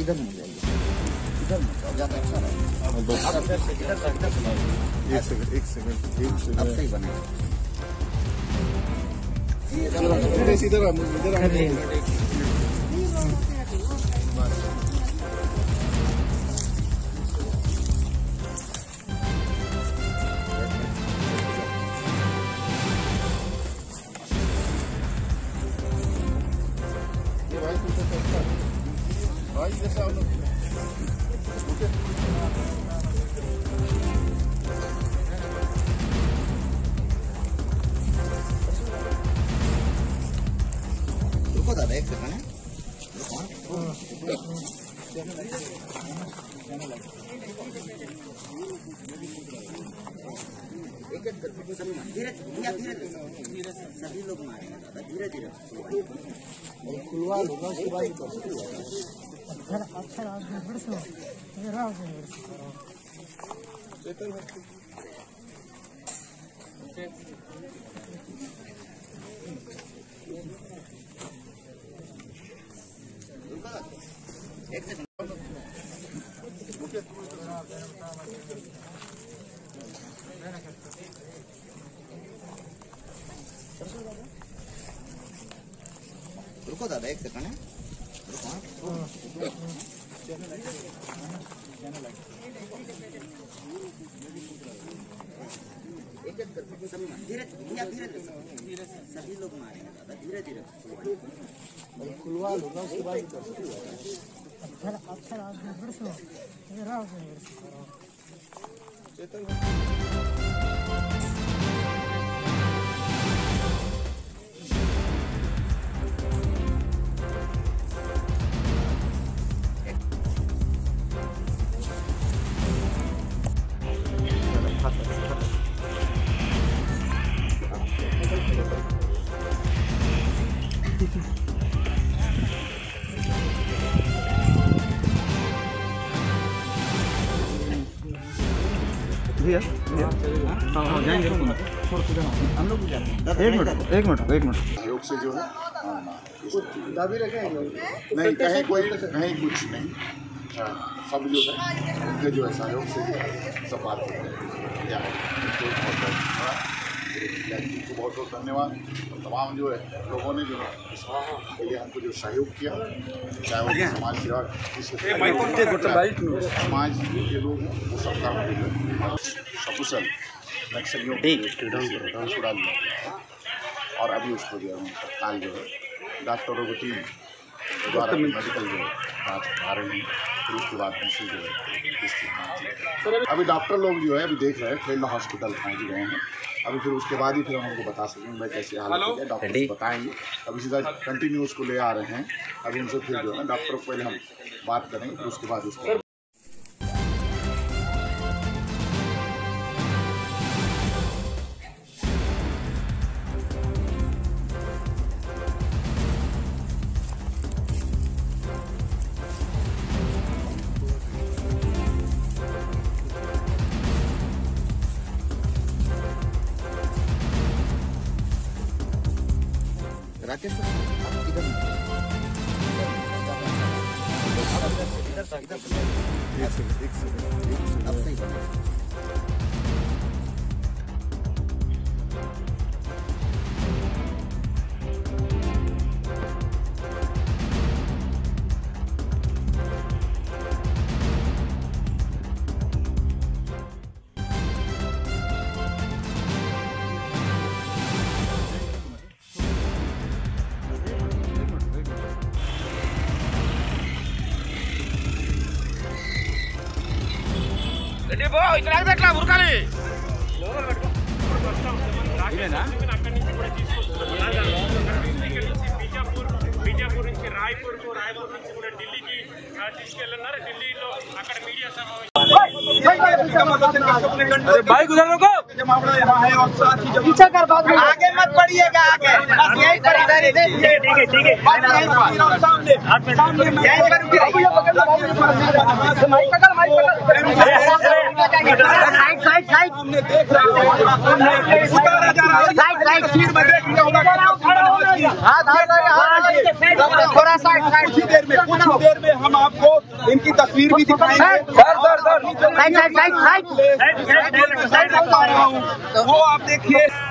इधर नहीं जाइए, इधर मत जाओ, ज्यादा अच्छा रहेगा। एक सेकंड अब सही बने। भाई जैसा आप लोग रुको दादा, एक सेकंड है। धीरे धीरे सभी लोग मारेंगे दादा, धीरे धीरे खुलवा होगा, उसके बाद अच्छा एक सेकंड रुको दादा, एक सेकंड है। धीरे धीरे सभी लोग मारेंगे दादा, धीरे धीरे खुलवा होगा, उसके बाद हम लोग एक मिनट सहयोग से जो है नहीं कहीं कोई कहीं कुछ नहीं, सब जो है उनके जो है सहयोग से जो है सब बात होती है। को बहुत बहुत धन्यवाद। और तमाम जो है लोगों ने जो है इसके लिए हमको जो सहयोग किया, चाहे वो समाज सेवा समाज के लोग हैं, वो सबका सकुशल नक्सलियों छुड़ा लिया और अभी उसको जो है तत्काल जो है डॉक्टरों की टीम द्वारा मेडिकल जो है जाँच आ रही है, फिर उसके बाद दूसरी जो है अभी डॉक्टर लोग जो है अभी देख रहे हैं, फील्ड हॉस्पिटल पहुँच गए हैं। अभी फिर उसके बाद ही फिर हम उनको बता सकेंगे भाई कैसे हालत है, डॉक्टर बताएंगे। अभी सीधा कंटिन्यू उसको ले आ रहे हैं, अभी उनसे फिर जो है डॉक्टर को पहले हम बात करेंगे, फिर उसके बाद उसको राकेश आप इधर अब सही बने। రెడ్డి బో ఇక్కడ ఆగదట్లా ఉరకాలి ఇదేనా బీజాపూర్ నుంచి రాయ్పూర్ నుంచి కూడా ఢిల్లీకి తీసుకెళ్ళన్నారు। ఢిల్లీలో అక్కడ మీడియా సమావేశం बाइक उधर रोको, पीछे कर, बाद में आगे मत पड़िएगा, आगे बस यहीं पर इधर ठीक है सामने यहीं पर माइक पकड़ साइड देख रहा हूं साइड फिर कुछ देर में हम आपको इनकी तस्वीर भी दिखाएंगे। वो आप देखिए।